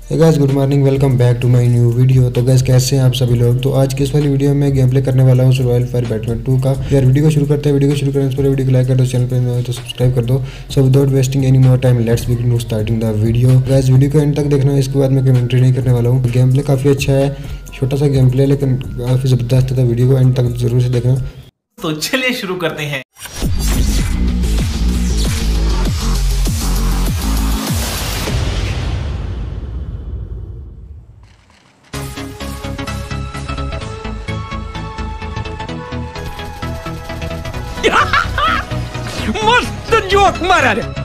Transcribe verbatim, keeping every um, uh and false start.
Hey guys, good morning, welcome back to my new video. तो guys कैसे हैं आप सभी लोग। तो आज की इस वाली वीडियो में गेम प्ले करने वाला हूँ सर्वाइवल फायर बैटमैन टू का। यार वीडियो को शुरू करते हैं। वीडियो को शुरू करने से पहले वीडियो को लाइक कर दो, चैनल पर नए हो तो सब्सक्राइब कर दो। So without wasting any more time let's begin to starting the video. Guys video को एंड तक देखना, इसके बाद मैं कमेंट्री नहीं करने वाला हूँ। गेम प्ले काफ़ी अच्छा है, छोटा सा गेम प्ले लेकिन काफ़ी ज़बरदस्त था। वीडियो को एंड तक जरूर से देखना। तो चलिए शुरू करते हैं। मस्त जोक मारा रे।